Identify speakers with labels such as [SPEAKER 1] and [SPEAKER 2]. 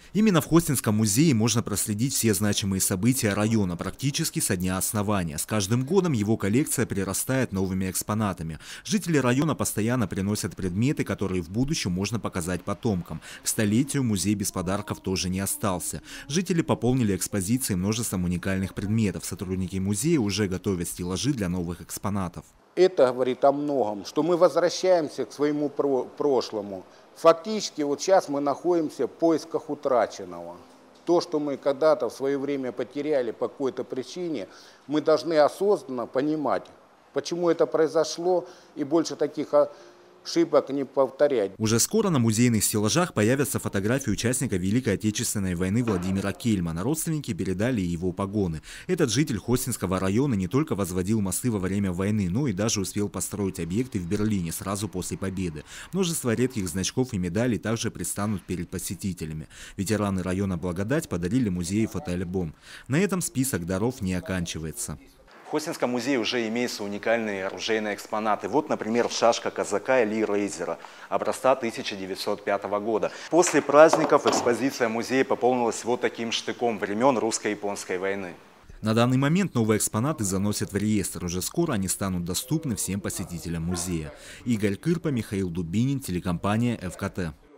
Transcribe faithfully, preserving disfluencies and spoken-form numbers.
[SPEAKER 1] Именно в Хостинском музее можно проследить все значимые события района практически со дня основания. С каждым годом его коллекция прирастает новыми экспонатами. Жители района постоянно приносят предметы, которые в будущем можно показать потомкам. К столетию музей без подарков тоже не остался. Жители пополнили экспозиции множеством уникальных предметов. Сотрудники музея уже готовят стеллажи для новых экспонатов.
[SPEAKER 2] Это говорит о многом, что мы возвращаемся к своему прошлому. Фактически вот сейчас мы находимся в поисках утраченного. То, что мы когда-то в свое время потеряли по какой-то причине, мы должны осознанно понимать, почему это произошло, и больше таких ошибок не повторять.
[SPEAKER 1] Уже скоро на музейных стеллажах появятся фотографии участника Великой Отечественной войны Владимира Кельмана. Родственники передали его погоны. Этот житель Хостинского района не только возводил мосты во время войны, но и даже успел построить объекты в Берлине сразу после победы. Множество редких значков и медалей также предстанут перед посетителями. Ветераны района Благодать подарили музею фотоальбом. На этом список даров не оканчивается.
[SPEAKER 3] В Хостинском музее уже имеются уникальные оружейные экспонаты. Вот, например, шашка казака Ли Рейзера, образца тысяча девятьсот пятого года. После праздников экспозиция музея пополнилась вот таким штыком времен русско-японской войны.
[SPEAKER 1] На данный момент новые экспонаты заносят в реестр. Уже скоро они станут доступны всем посетителям музея. Игорь Кырпа, Михаил Дубинин, телекомпания эф ка тэ.